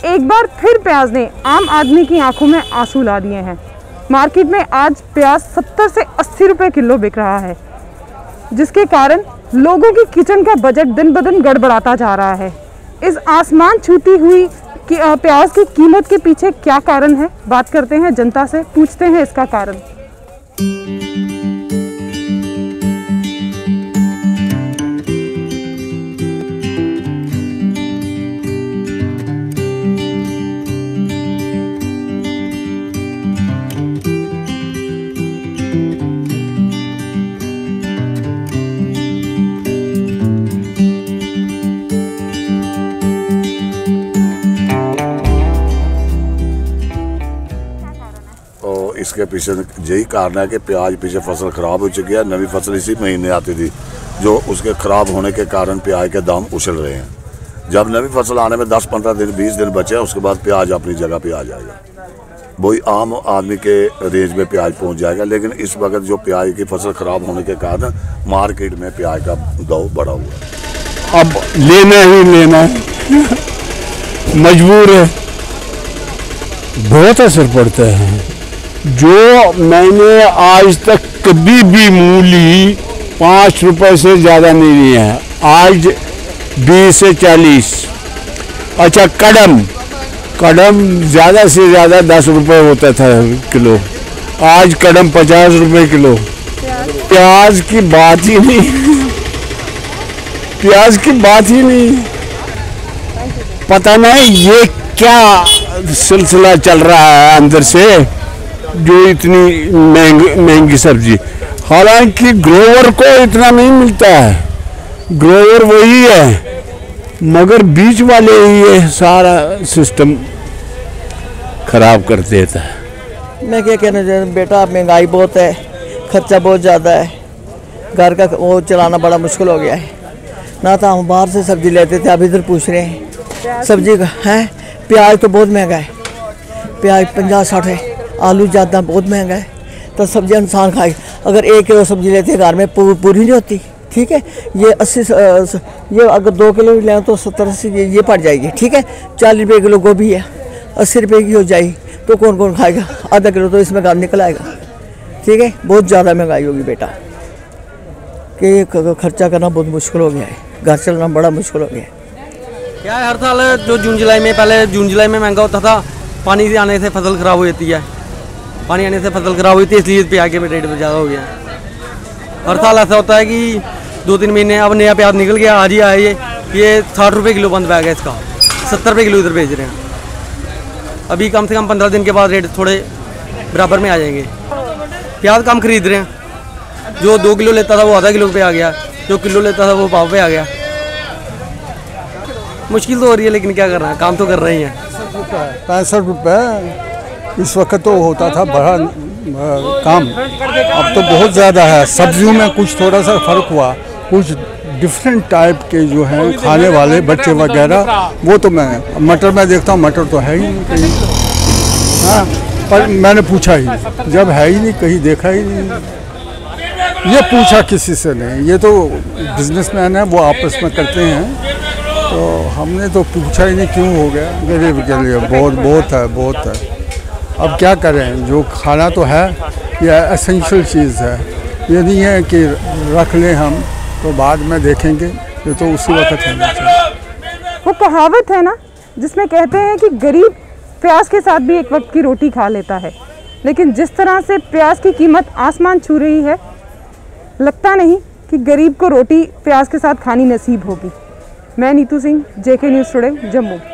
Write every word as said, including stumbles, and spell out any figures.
एक बार फिर प्याज ने आम आदमी की आंखों में आंसू ला दिए हैं। मार्केट में आज प्याज सत्तर से अस्सी रुपए किलो बिक रहा है, जिसके कारण लोगों की किचन का बजट दिन ब दिन गड़बड़ाता जा रहा है। इस आसमान छूती हुई कि प्याज की कीमत के पीछे क्या कारण है, बात करते हैं जनता से, पूछते हैं इसका कारण। इसके पीछे यही कारण है कि प्याज पीछे फसल खराब हो चुकी है। नवी फसल इसी महीने आती थी, जो उसके खराब होने के कारण प्याज के दाम उछल रहे हैं। जब नवी फसल आने में दस पंद्रह दिन बीस दिन बचे, उसके बाद प्याज अपनी जगह पे आ जाएगा, वही आम आदमी के रेंज में प्याज पहुंच जाएगा। लेकिन इस वक्त जो प्याज की फसल खराब होने के कारण मार्केट में प्याज का दाव बढ़ा हुआ है। अब लेना ही लेना है, मजबूर है, बहुत असर पड़ता है। जो मैंने आज तक कभी भी मूली पाँच रुपए से ज़्यादा नहीं लिया है, आज बीस से चालीस। अच्छा, कदम कदम ज़्यादा से ज़्यादा दस रुपए होता था किलो, आज कदम पचास रुपए किलो। प्याज की बात ही नहीं, प्याज की बात ही नहीं। पता नहीं ये क्या सिलसिला चल रहा है अंदर से, जो इतनी महंगी महंगी सब्जी। हालांकि ग्रोवर को इतना नहीं मिलता है, ग्रोवर वही है, मगर बीच वाले ही ये सारा सिस्टम खराब कर देता है। मैं क्या कहना चाहता हूँ बेटा, महंगाई बहुत है, खर्चा बहुत ज़्यादा है, घर का वो चलाना बड़ा मुश्किल हो गया है। ना तो हम बाहर से सब्जी लेते थे, अब इधर पूछ रहे हैं सब्जी का है। प्याज तो बहुत महंगा है, प्याज पचास साठ है, आलू ज़्यादा बहुत महंगा है, तो सब्जी इंसान खाए। अगर एक किलो सब्जी लेते हैं घर में पूरी नहीं होती, ठीक है। ये अस्सी ये अगर दो किलो लें तो सत्तर अस्सी ये पड़ जाएगी, ठीक है। चालीस रुपये किलो गोभी है, अस्सी रुपये की हो जाएगी, तो कौन कौन खाएगा? आधा किलो तो इसमें काम निकल आएगा, ठीक है। बहुत ज़्यादा महंगाई होगी बेटा, कि खर्चा करना बहुत मुश्किल हो गया है, घर चलना बड़ा मुश्किल हो गया है। क्या है, हर साल जो जून जुलाई में, पहले जून जुलाई में महंगा होता था, पानी से आने से फसल खराब हो जाती है, पानी आने से फसल खराब हुई थी, इसलिए प्याज के रेट में ज़्यादा हो गया। हर साल ऐसा होता है कि दो तीन महीने, अब नया प्याज निकल गया, आज ही आया ये ये साठ रुपये किलो बंद बैग है इसका, सत्तर रुपये किलो इधर बेच रहे हैं। अभी कम से कम पंद्रह दिन के बाद रेट थोड़े बराबर में आ जाएंगे। प्याज कम खरीद रहे हैं, जो दो किलो लेता था वो आधा किलो पे आ गया, जो किलो लेता था वो पाव पे आ गया। मुश्किल तो हो रही है, लेकिन क्या कर रहे हैं, काम तो कर रहे हैं। पैंसठ रुपये इस वक्त तो होता था बड़ा काम, अब तो बहुत ज़्यादा है। सब्जियों में कुछ थोड़ा सा फर्क हुआ, कुछ डिफरेंट टाइप के जो हैं खाने वाले बच्चे वगैरह, वो तो मैं मटर में देखता हूँ, मटर तो है ही नहीं कहीं। हाँ, पर मैंने पूछा ही, जब है ही नहीं कहीं देखा ही नहीं। ये पूछा किसी से नहीं, ये तो बिजनेसमैन है, वो आपस में करते हैं, तो हमने तो पूछा ही नहीं क्यों हो गया। गरीब के लिए बहुत बहुत है, बहुत है। अब क्या करें, जो खाना तो है, ये एसेंशियल चीज़ है, ये नहीं है कि रख लें हम तो बाद में देखेंगे, ये तो उसी वक्त होना चाहिए। वो कहावत है ना, जिसमें कहते हैं कि गरीब प्याज के साथ भी एक वक्त की रोटी खा लेता है, लेकिन जिस तरह से प्याज की कीमत आसमान छू रही है, लगता नहीं कि गरीब को रोटी प्याज के साथ खानी नसीब होगी। मैं Neetu Singh, JK news today, Jammu.